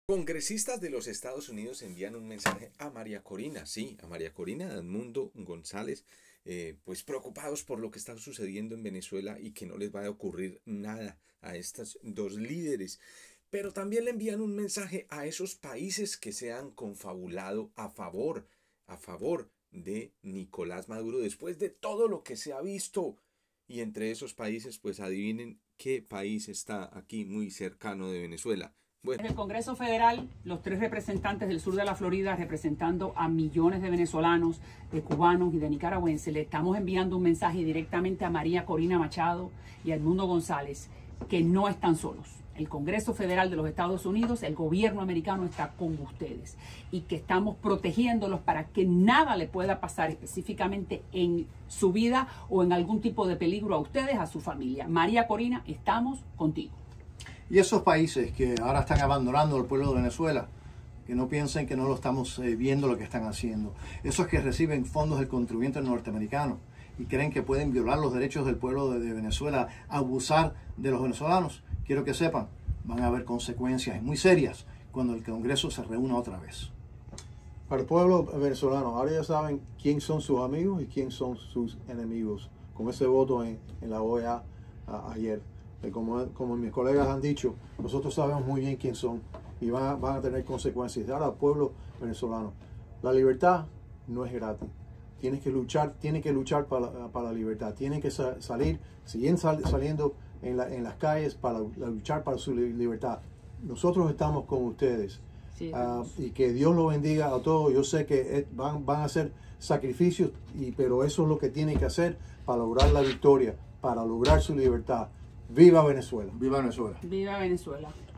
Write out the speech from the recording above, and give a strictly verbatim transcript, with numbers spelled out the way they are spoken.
Congresistas de los Estados Unidos envían un mensaje a María Corina, sí, a María Corina Edmundo González, eh, pues preocupados por lo que está sucediendo en Venezuela y que no les vaya a ocurrir nada a estas dos líderes. Pero también le envían un mensaje a esos países que se han confabulado a favor, a favor de Nicolás Maduro después de todo lo que se ha visto. Y entre esos países, pues adivinen qué país está aquí muy cercano de Venezuela. Bueno. En el Congreso Federal, los tres representantes del sur de la Florida, representando a millones de venezolanos, de cubanos y de nicaragüenses, le estamos enviando un mensaje directamente a María Corina Machado y a Edmundo González, que no están solos. El Congreso Federal de los Estados Unidos, el gobierno americano está con ustedes y que estamos protegiéndolos para que nada le pueda pasar específicamente en su vida o en algún tipo de peligro a ustedes, a su familia. María Corina, estamos contigo. Y esos países que ahora están abandonando al pueblo de Venezuela, que no piensen que no lo estamos eh, viendo lo que están haciendo. Esos que reciben fondos del contribuyente norteamericano y creen que pueden violar los derechos del pueblo de, de Venezuela, abusar de los venezolanos, quiero que sepan, van a haber consecuencias muy serias cuando el Congreso se reúna otra vez. Para el pueblo venezolano, ahora ya saben quién son sus amigos y quién son sus enemigos, con ese voto en, en la O E A a, ayer. Como, como mis colegas han dicho, nosotros sabemos muy bien quién son y van a, van a tener consecuencias. Ahora, al pueblo venezolano, la libertad no es gratis. Tienes que luchar, tienen que luchar para, para la libertad. Tienen que sa salir, siguen sal saliendo en, la, en las calles para la, luchar para su libertad. Nosotros estamos con ustedes. Sí, uh, y que Dios los bendiga a todos. Yo sé que es, van, van a hacer sacrificios, y, pero eso es lo que tienen que hacer para lograr la victoria, para lograr su libertad. ¡Viva Venezuela! ¡Viva Venezuela! ¡Viva Venezuela!